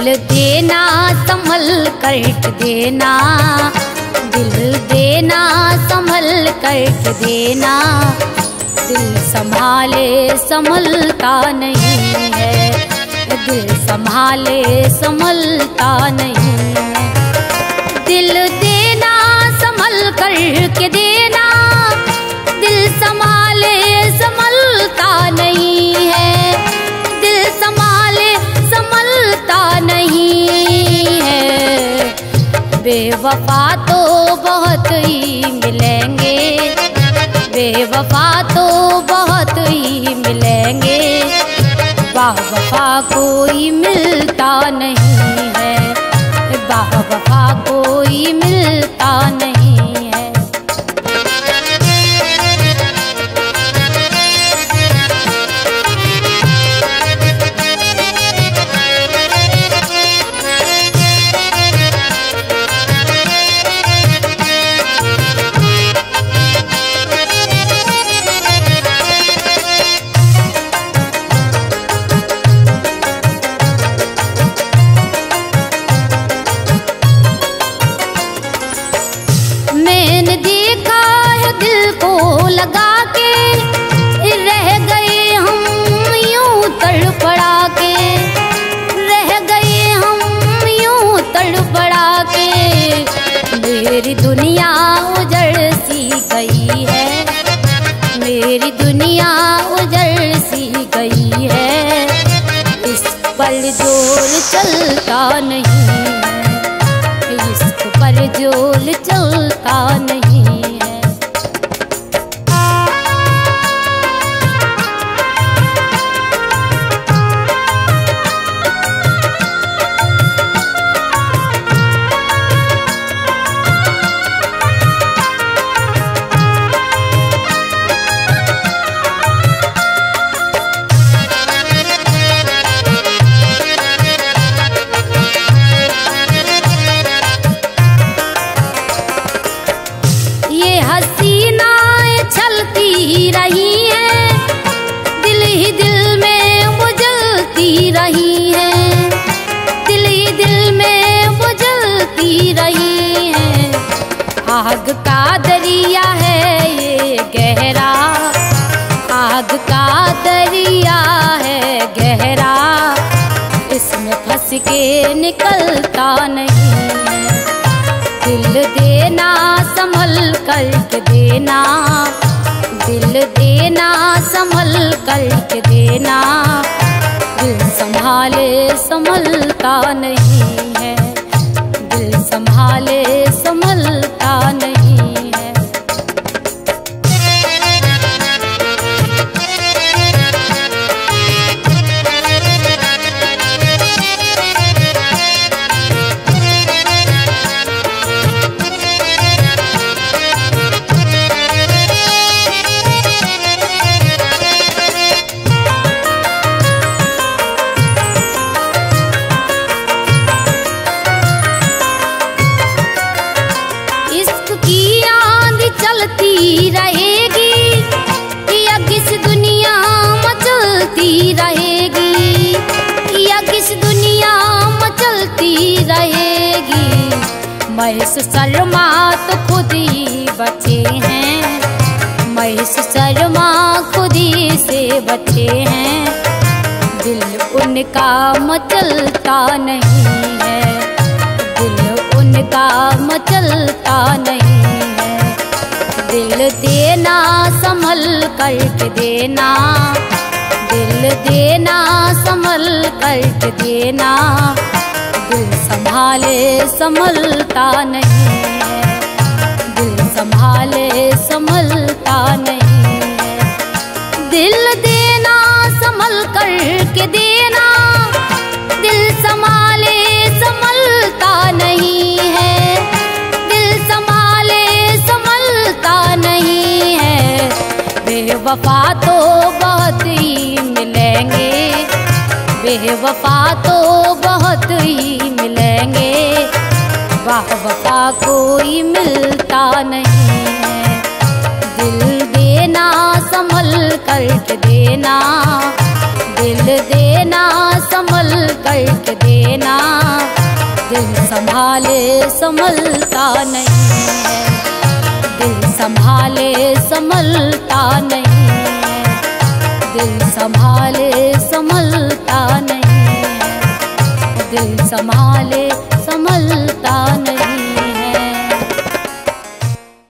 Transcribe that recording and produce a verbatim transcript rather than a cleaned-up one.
दिल देना संभल कर देना, दिल देना संभल कर देना। दिल संभाले संभलता नहीं है, दिल संभाले संभलता नहीं है। दिल देना संभल कर के देना, दिल संभाले संभलता नहीं है, दिल संभाले संभलता नहीं है। बेवफा तो बहुत ही मिलेंगे, बेवफा तो बहुत ही मिलेंगे, बावफा कोई मिलता नहीं है, बावफा कोई मिलता नहीं है। मैंने देखा है दिल को लगा के, रह गए हम यूं तड़पड़ा के, रह गए हम यूं तड़पड़ा के। मेरी दुनिया उजड़ सी गई है, मेरी दुनिया उजड़ सी गई है। इस पल जोर चलता नहीं है, इश्क पर जोर चलता नहीं है। हसीनाएं चलती रही हैं, दिल ही दिल में वो जलती रही हैं, दिल ही दिल में वो जलती रही हैं। आग का दरिया है ये गहरा, आग का दरिया है गहरा, इसमें फंस के निकलता नहीं है। दिल देना संभल कर के देना, दिल देना संभल कर के देना। दिल संभाले संभलता नहीं है, दिल संभाले संभलता नहीं है। चलती रहेगी या किस दुनिया मचलती रहेगी, या किस दुनिया मचलती रहेगी। महेश शर्मा तो खुद ही बचे हैं, महेश शर्मा खुद ही से बचे हैं। दिल उनका मचलता नहीं है, दिल उनका मचलता नहीं है। दिल देना संभल कर के देना, दिल देना संभल कर के देना। दिल संभाले संभलता नहीं है, दिल संभाले संभलता नहीं है। दिल देना संभल कर के देना, दिल संभाले संभलता नहीं है, दिल संभाले संभलता नहीं है। बेवफा तो बहुत ही मिलेंगे, बेवफा तो बहुत ही मिलेंगे, वाहवफा कोई मिलता नहीं है। दिल देना संभल कर के देना, दिल देना संभल कर के देना। संभलता नहीं है, दिल संभाले संभलता नहीं है, दिल संभाले संभलता नहीं है, दिल संभाले संभलता नहीं।